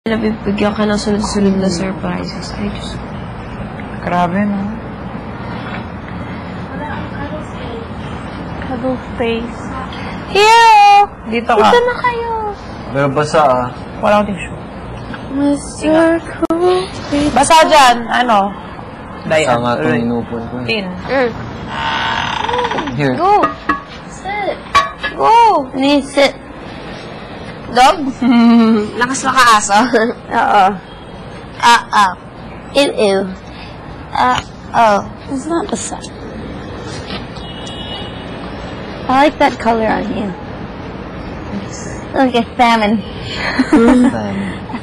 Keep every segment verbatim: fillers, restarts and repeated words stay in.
Nabibigyan ka ng sunod-sunod na surprises. Ay, Diyos ko. Grabe, no? Cuddle face. Here! Dito ka. Dito na kayo. Pero basa ah. Wala akong tissue. Mister Cool. Basa dyan. Ano? Basa nga itong inupon ko. Tin. Mm. Here. Go! Sit! Go! Ni sit. Dog? Lakas makaaso? Oo. Ah, ah. Ew, ew. Ah, oh. It's not the sun. I like that color on you. Like a salmon. Salmon.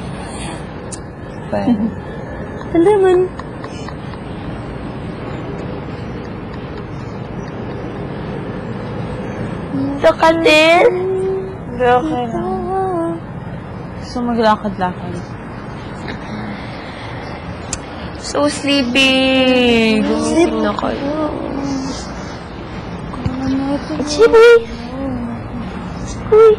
Salmon. A lemon. Gusto ka din? Hindi, okay lang. Gusto maglakad-lakad. So sleepy. Gumising na kayo. Chibi! Uy!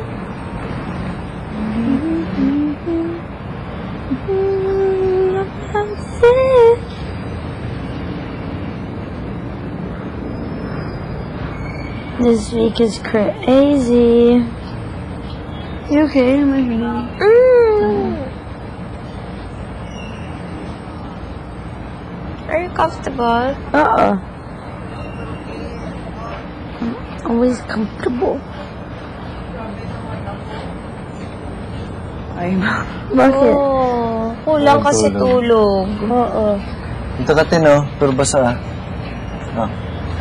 This week is crazy. You okay? Am I hurting? Mm. Are you comfortable? Uh-uh. I'm always comfortable. Ay, ma. Bakit? Oh, kulang kasi tulog. Oo. Ito ka tin oh. Pero basa ah. Ah.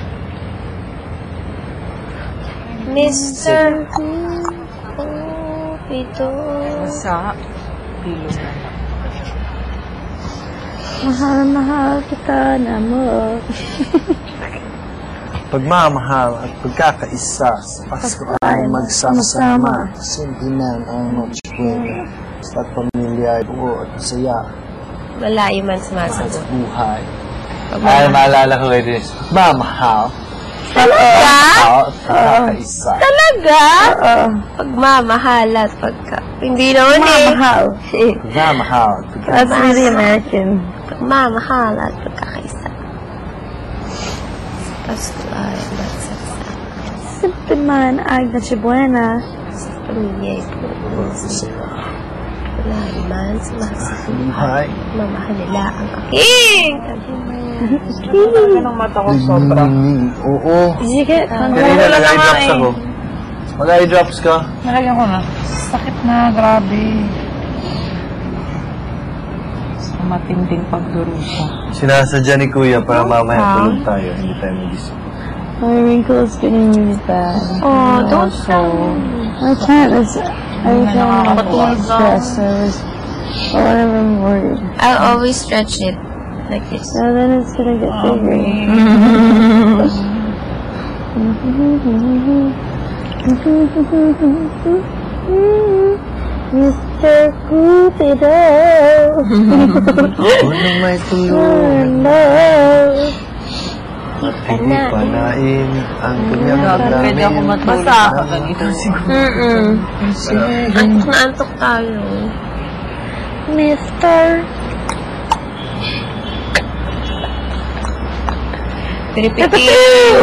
Mister Ito. Basa. Pilo na. Mahal, mahal kita na mo. Pagmamahal at pagkakaisa sa Pasko ay magsama-sama. Simple man ang Noche Buena. Sa pamilya ay buo at masaya. Malayo man sumasagot. Sa buhay. Ay, maalala ko kayo din. Pagmamahal. Talaga? At pagkakaisa. Talaga? Oo. Pagmamahal at pagka... Hindi naman eh. Pagmamahal. Pagmamahal at pagkakaisa. That's really American. Pagmamahal at pagkakaisa. Pasko ay magsasama. Simple man ay Noche Buena. Sa pamilya ay buo. Malayo man sumasagot. Buhay. Mamahal nila ang aking. Talaga ng mata ko sobra. Oo. Sige, Kanina nag-eye drops ako. Mag-eye drops ka? Nalagyan ko na. Sakit na, grabe. Sa matinding pagdurusa. Sinasadya ni Kuya para mamaya tulog tayo. Hindi tayo mag-isip. My wrinkle's getting really bad. Oh, don't so. I can't. It's every time I get stressed, I was, or whenever I'm worried. I'll always stretch it like this. So then it's gonna get bigger. Mister Cupido. Unang may tulong. At hindi panain ang kanyang namin. Pwede ako matulog. Basta ako ganito siguro. Mm-mm. Antok na antok tayo. Mister Piripitiu!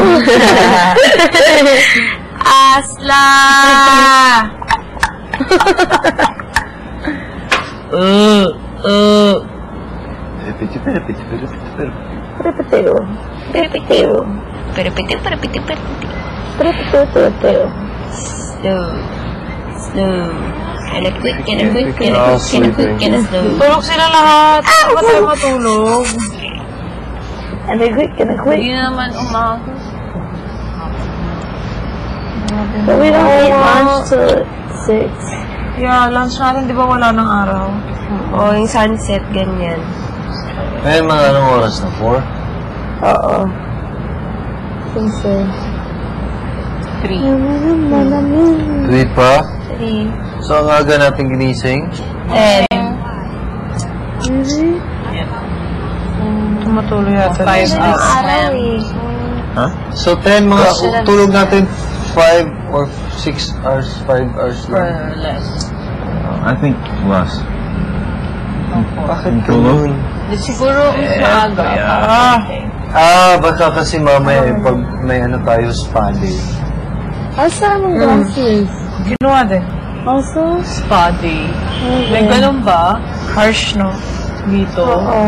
Asla! Uh, uh. Piripiti, piripiti, piripiti, piripiti. Piripitiu. Piripitiu. Piripitiu, piripitiu, piripitiu. Piripitiu, piripitiu. Slow. Slow. Kinda quick, kinda quick, kinda quick, kinda quick, kinda slow. Tulog sila lahat. Ba't tayo matulog? Kinda quick, kinda quick. Hindi naman umaga. But we don't eat lunch till six. Yeah, lunch natin, di ba wala ng araw? O, yung sunset, ganyan. Ngayon mga anong oras na? Four? Oo. Since uh, Three. Three pa? three. So ang aga natin ginising? Ten. Tumatuloy yata. Five Ang hours. araw eh. Ha? So ten mga tulog natin five or six hours, five hours lang. Or less. I think less. Bakit ganun? Di siguro maaga. Ah, ah, baka kasi mamaya eh, pag may ano tayo spa day. Asa mong glasses? Ginawa din. Also? Spa day. May ganun ba? Harsh, no? Dito. Oo.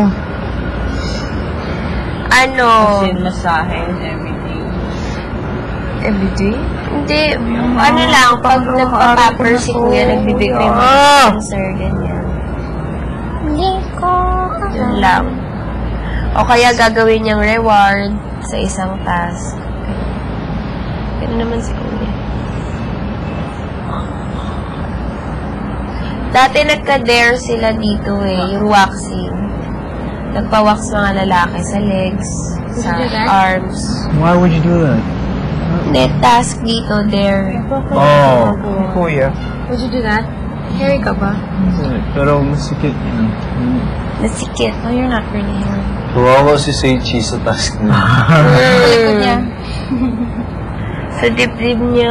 Ano? As in, masahe and everything. Everyday? Hindi. Ano lang, pag nagpa-papersik nga, nagbibigay mo ng cancer, ganyan. Hindi ko. Yun lang. O kaya gagawin niyang reward sa isang task. Ganun naman si Kuya. Dati nagka-dare sila dito eh, yung waxing. Nagpa-wax mga lalaki sa legs, sa arms. Why would you do that? Hindi, task dito, dare. Oh, kuya. Would you do that? Hairy ka ba? Pero masikip yun. Nasikit. Oh, you're not really hairy. Kawawa si Seichi sa task niya. Likod niya. Sa dibdib niya.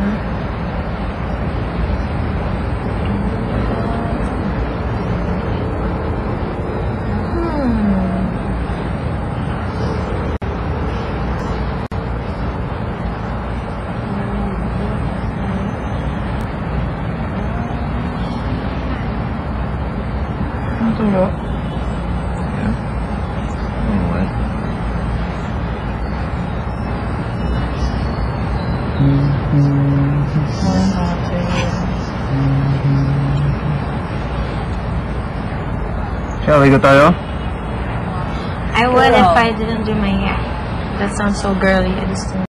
Tulo. Alright. Shall we go tayo? I would if I didn't do my hair. That sounds so girly. I just